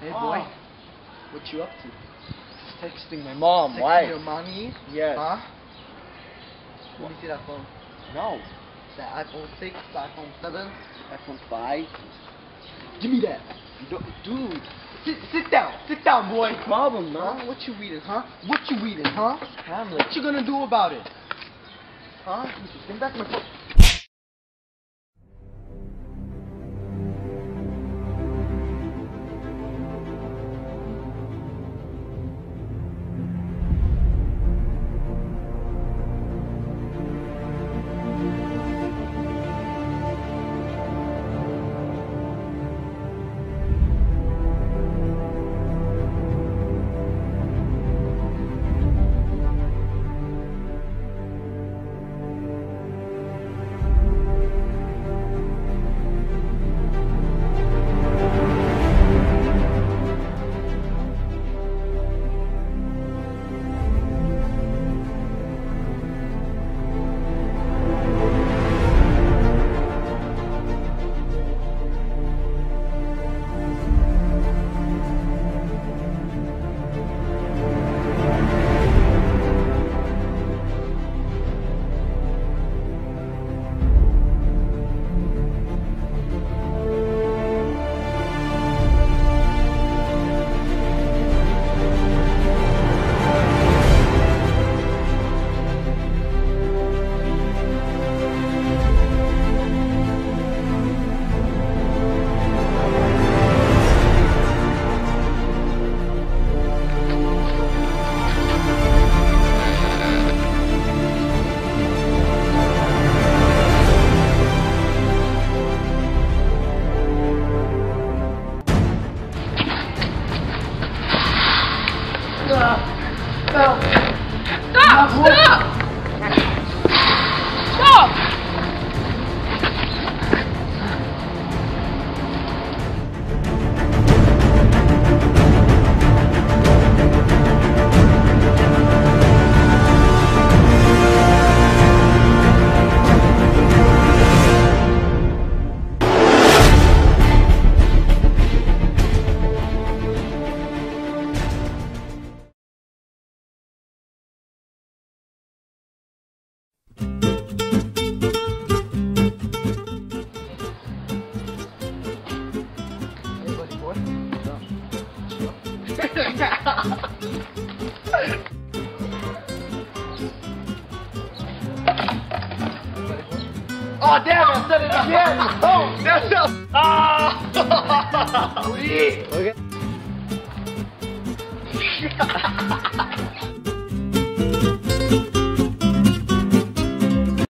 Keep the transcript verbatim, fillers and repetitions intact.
Hey boy, Oh. what you up to? Just texting my mom. Texting Why? your mommy? Yes. Huh? Let me see that phone. No. That iPhone six, the iPhone seven, iPhone five. Give me that. You don't, dude. Sit, sit down. Sit down, boy. What's the problem, man? Huh? What you reading, huh? What you reading, huh? Hamlet. What you gonna do about it? Huh? Give back my phone. Stop! Stop! Stop! Stop! Oh damn! I said it again. Oh, that's up. Ah. Okay.